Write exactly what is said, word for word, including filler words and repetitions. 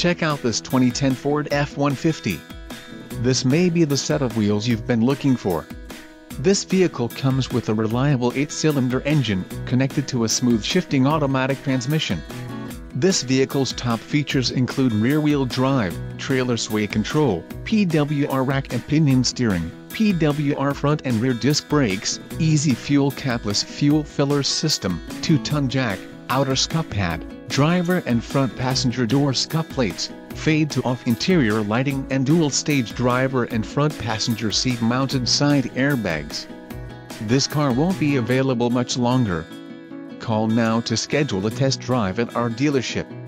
Check out this twenty ten Ford F one fifty. This may be the set of wheels you've been looking for. This vehicle comes with a reliable eight-cylinder engine, connected to a smooth shifting automatic transmission. This vehicle's top features include rear-wheel drive, trailer sway control, P W R rack and pinion steering, P W R front and rear disc brakes, easy fuel capless fuel filler system, two-ton jack, outer scuff pad, driver and front passenger door scuff plates, fade-to-off interior lighting and dual-stage driver and front passenger seat mounted side airbags. This car won't be available much longer. Call now to schedule a test drive at our dealership.